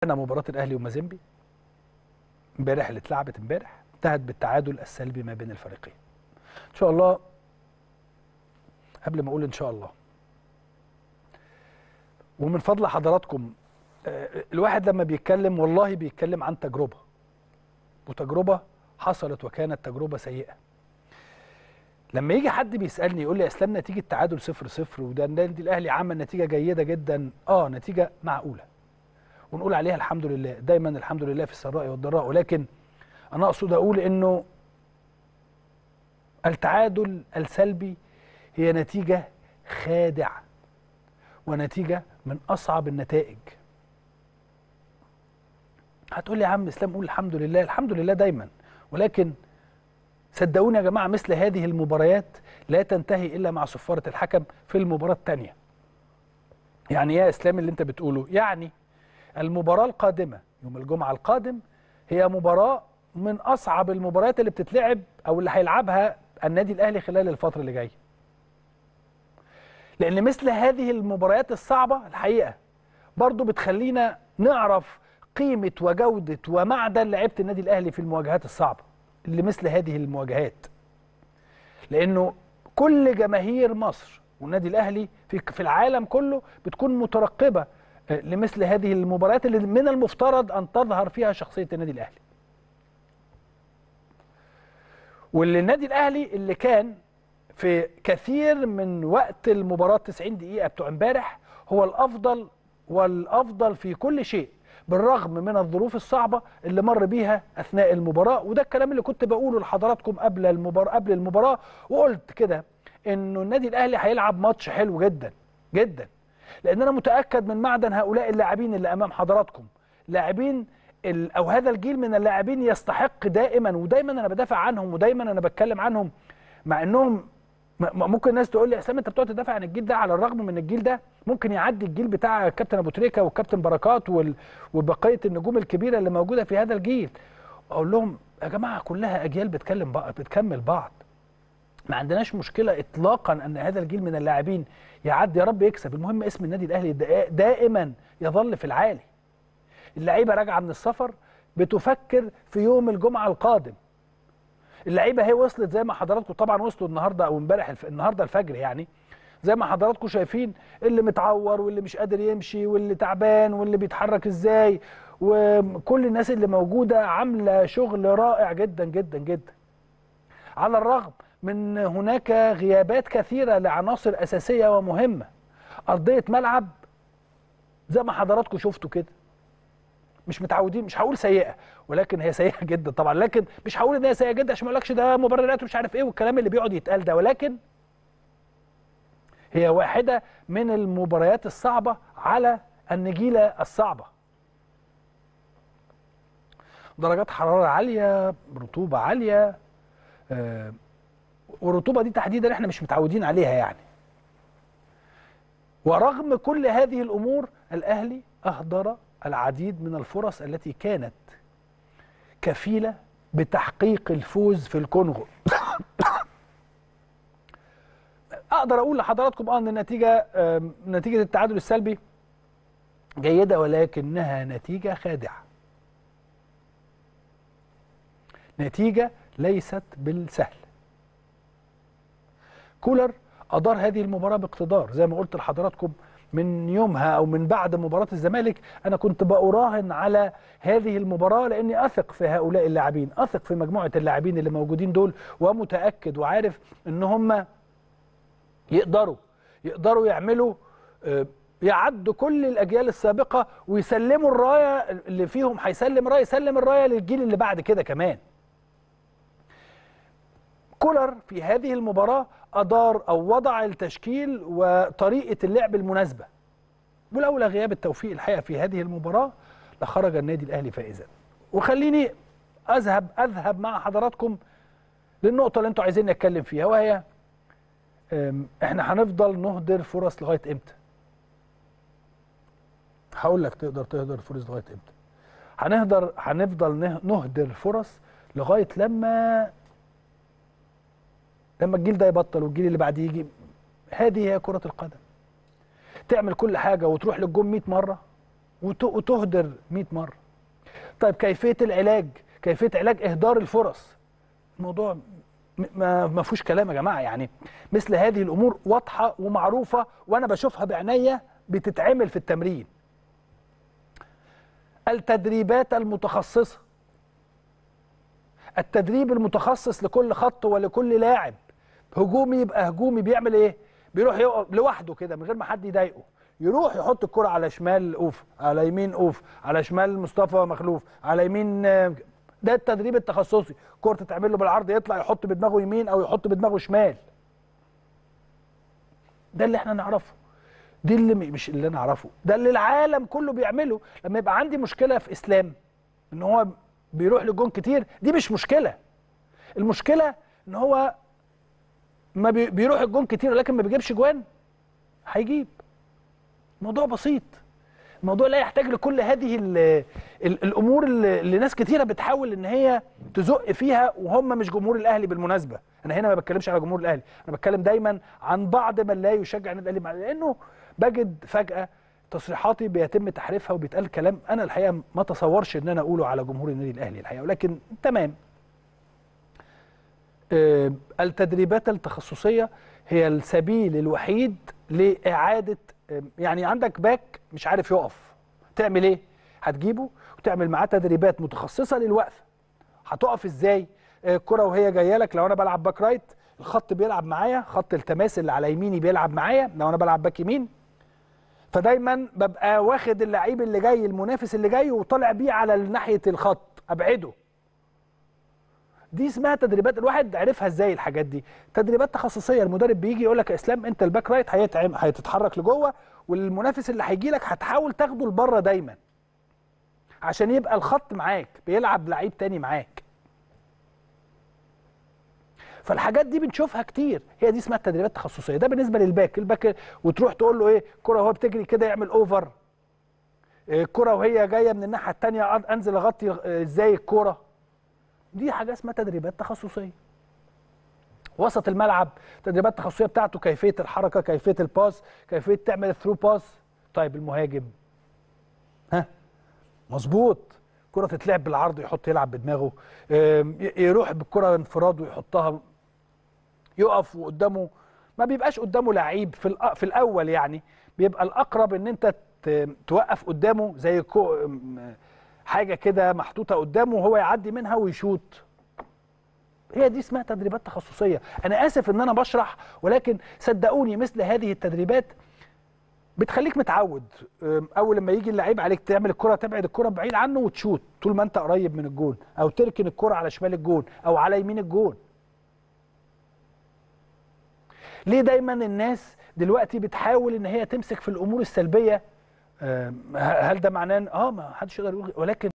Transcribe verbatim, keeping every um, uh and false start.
أنا مباراة الأهلي ومازيمبي امبارح اللي اتلعبت امبارح انتهت بالتعادل السلبي ما بين الفريقين. إن شاء الله، قبل ما أقول إن شاء الله، ومن فضل حضراتكم، الواحد لما بيتكلم والله بيتكلم عن تجربة، وتجربة حصلت وكانت تجربة سيئة. لما يجي حد بيسألني يقول لي يا اسلام نتيجة تعادل صفر صفر وده النادي الأهلي عمل نتيجة جيدة جدا، اه نتيجة معقولة ونقول عليها الحمد لله، دايما الحمد لله في السراء والضراء، ولكن أنا أقصد أقول إنه التعادل السلبي هي نتيجة خادعة ونتيجة من أصعب النتائج. هتقول لي يا عم اسلام قول الحمد لله، الحمد لله دايما، ولكن صدقوني يا جماعة مثل هذه المباريات لا تنتهي إلا مع صفارة الحكم في المباراة الثانية. يعني يا اسلام اللي انت بتقوله، يعني المباراة القادمة يوم الجمعة القادم هي مباراة من أصعب المباريات اللي بتتلعب أو اللي هيلعبها النادي الأهلي خلال الفترة اللي جاية، لأن مثل هذه المباريات الصعبة الحقيقة برضو بتخلينا نعرف قيمة وجودة ومعدن لعيبة النادي الأهلي في المواجهات الصعبة اللي مثل هذه المواجهات، لأنه كل جماهير مصر والنادي الأهلي في في العالم كله بتكون مترقبة لمثل هذه المباريات اللي من المفترض أن تظهر فيها شخصية النادي الأهلي. واللي النادي الأهلي اللي كان في كثير من وقت المباراة تسعين دقيقة بتوع امبارح هو الأفضل والأفضل في كل شيء، بالرغم من الظروف الصعبة اللي مر بيها أثناء المباراة. وده الكلام اللي كنت بقوله لحضراتكم قبل المباراة قبل المباراة وقلت كده إنه النادي الأهلي هيلعب ماتش حلو جدا جدا، لأن أنا متأكد من معدن هؤلاء اللاعبين اللي أمام حضراتكم، لاعبين أو هذا الجيل من اللاعبين يستحق دائما، ودايما أنا بدافع عنهم ودايما أنا بتكلم عنهم، مع إنهم ممكن الناس تقول لي يا اسلام انت بتقعد تدافع عن الجيل ده، على الرغم من الجيل ده ممكن يعدي الجيل بتاع الكابتن ابو تريكه والكابتن بركات وال... وبقيه النجوم الكبيره اللي موجوده في هذا الجيل. اقول لهم يا جماعه كلها اجيال بتكلم بعض بتكمل بعض، ما عندناش مشكله اطلاقا ان هذا الجيل من اللاعبين يعدي، يا رب يكسب، المهم اسم النادي الاهلي دائما يظل في العالي. اللعيبه راجعه من السفر بتفكر في يوم الجمعه القادم، اللعيبه هي وصلت زي ما حضراتكم طبعا وصلوا النهارده او امبارح الف... النهارده الفجر، يعني زي ما حضراتكم شايفين اللي متعور واللي مش قادر يمشي واللي تعبان واللي بيتحرك ازاي، وكل الناس اللي موجوده عامله شغل رائع جدا جدا جدا، على الرغم من هناك غيابات كثيره لعناصر اساسيه ومهمه. ارضيه ملعب زي ما حضراتكم شفتوا كده مش متعودين، مش هقول سيئه ولكن هي سيئه جدا طبعا، لكن مش هقول ان هي سيئه جدا عشان ما اقولكش ده مبررات ومش عارف ايه والكلام اللي بيقعد يتقال ده، ولكن هي واحده من المباريات الصعبه على النجيله الصعبه. درجات حراره عاليه، رطوبه عاليه، آه والرطوبه دي تحديدا احنا مش متعودين عليها يعني. ورغم كل هذه الامور الاهلي اهدر العديد من الفرص التي كانت كفيلة بتحقيق الفوز في الكونغو. اقدر اقول لحضراتكم اه ان النتيجة نتيجة التعادل السلبي جيدة، ولكنها نتيجة خادعة، نتيجة ليست بالسهل. كولر ادار هذه المباراة باقتدار زي ما قلت لحضراتكم من يومها او من بعد مباراه الزمالك، انا كنت براهن على هذه المباراه لاني اثق في هؤلاء اللاعبين، اثق في مجموعه اللاعبين اللي موجودين دول، ومتاكد وعارف ان هم يقدروا يقدروا يعملوا يعدوا كل الاجيال السابقه ويسلموا الرايه، اللي فيهم هيسلم رايه يسلم الرايه للجيل اللي بعد كده كمان. كولر في هذه المباراه ادار او وضع التشكيل وطريقه اللعب المناسبه، ولولا غياب التوفيق الحقيقه في هذه المباراه لخرج النادي الاهلي فائزا. وخليني اذهب اذهب مع حضراتكم للنقطه اللي انتوا عايزين نتكلم فيها، وهي احنا هنفضل نهدر فرص لغايه امتى؟ هقول لك تقدر تهدر فرص لغايه امتى؟ هنهدر هنفضل نهدر فرص لغايه لما لما الجيل ده يبطل والجيل اللي بعديه يجي. هذه هي كره القدم، تعمل كل حاجه وتروح للجون مئة مره وتهدر مئة مره. طيب كيفيه العلاج، كيفيه علاج اهدار الفرص، الموضوع ما ما فيهوش كلام يا جماعه. يعني مثل هذه الامور واضحه ومعروفه، وانا بشوفها بعينيا بتتعمل في التمرين. التدريبات المتخصصه، التدريب المتخصص لكل خط ولكل لاعب. هجومي يبقى هجومي بيعمل ايه؟ بيروح يقف لوحده كده من غير ما حد يضايقه، يروح يحط الكرة على شمال اوف، على يمين اوف، على شمال مصطفى مخلوف، على يمين. ده التدريب التخصصي. كرة تتعمل له بالعرض يطلع يحط بدماغه يمين او يحط بدماغه شمال. ده اللي احنا نعرفه، دي اللي مش اللي انا اعرفه، ده اللي العالم كله بيعمله. لما يبقى عندي مشكلة في اسلام ان هو بيروح للجون كتير، دي مش مشكلة. المشكلة ان هو ما بيروح الجون كتير ولكن ما بيجيبش جوان. هيجيب. موضوع بسيط، الموضوع لا يحتاج لكل هذه ال ال الامور اللي, اللي ناس كتيره بتحاول ان هي تزق فيها، وهم مش جمهور الاهلي بالمناسبه. انا هنا ما بتكلمش على جمهور الاهلي، انا بتكلم دايما عن بعض من لا يشجع النادي الاهلي، لانه بجد فجاه تصريحاتي بيتم تحريفها وبيتقال كلام انا الحقيقه ما اتصورش ان انا اقوله على جمهور النادي الاهلي الحقيقه، ولكن تمام. آه التدريبات التخصصيه هي السبيل الوحيد لاعاده. يعني عندك باك مش عارف يقف، تعمل ايه؟ هتجيبه وتعمل معاه تدريبات متخصصه للوقفه. هتقف ازاي؟ الكره وهي جايه لك، لو انا بلعب باك رايت الخط بيلعب معايا، خط التماس اللي على يميني بيلعب معايا لو انا بلعب باك يمين. فدايما ببقى واخد اللعيب اللي جاي، المنافس اللي جاي، وطالع بيه على ناحيه الخط ابعده. دي اسمها تدريبات. الواحد عرفها ازاي الحاجات دي؟ تدريبات تخصصيه. المدرب بيجي يقول لك يا اسلام انت الباك رايت هيتتحرك لجوه، والمنافس اللي هيجي لك هتحاول تاخده لبره دايما عشان يبقى الخط معاك بيلعب لعيب تاني معاك. فالحاجات دي بنشوفها كتير، هي دي اسمها التدريبات التخصصيه. ده بالنسبه للباك. الباك وتروح تقول له ايه؟ الكره وهو بتجري كده يعمل اوفر، الكره وهي جايه من الناحيه الثانيه انزل اغطي ازاي الكره. دي حاجه اسمها تدريبات تخصصيه. وسط الملعب تدريبات تخصصيه بتاعته كيفيه الحركه، كيفيه الباس، كيفيه تعمل الثرو باس. طيب المهاجم ها مظبوط، كره تتلعب بالعرض يحط يلعب بدماغه، يروح بالكره انفراد ويحطها، يقف وقدامه ما بيبقاش قدامه لعيب في في الاول. يعني بيبقى الاقرب ان انت توقف قدامه زي حاجه كده محطوطه قدامه وهو يعدي منها ويشوط. هي دي اسمها تدريبات تخصصيه. انا اسف ان انا بشرح، ولكن صدقوني مثل هذه التدريبات بتخليك متعود. اول لما يجي اللعيب عليك تعمل الكره، تبعد الكره بعيد عنه وتشوت طول ما انت قريب من الجون، او تركن الكره على شمال الجون او على يمين الجون. ليه دايما الناس دلوقتي بتحاول ان هي تمسك في الامور السلبيه؟ هل ده معناه اه ما حدش يقدر يقول، ولكن